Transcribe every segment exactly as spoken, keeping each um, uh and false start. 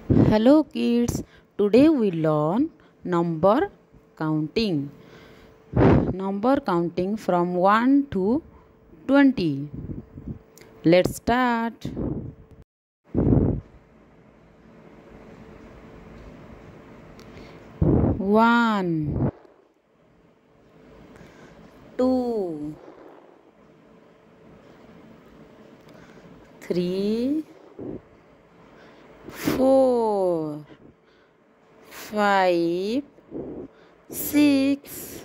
Hello kids, today we learn number counting. Number counting from one to twenty. Let's start. one, two, three, four, five, six,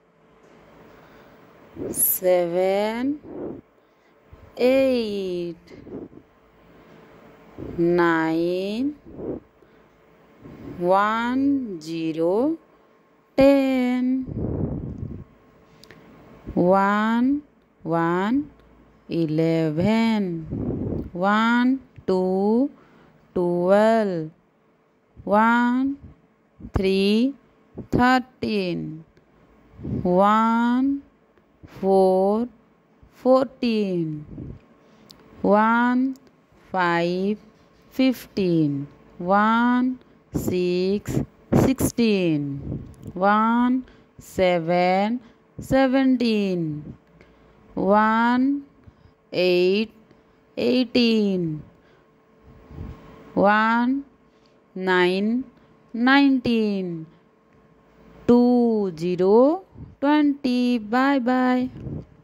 seven, eight, nine, one, zero, ten, one, one, eleven, one, two, twelve, one, three, thirteen, one, four, fourteen, one, five, fifteen, one, six, sixteen, one, seven, seventeen, one, eight, eighteen, one, nine, nineteen, two, zero, twenty. Bye bye.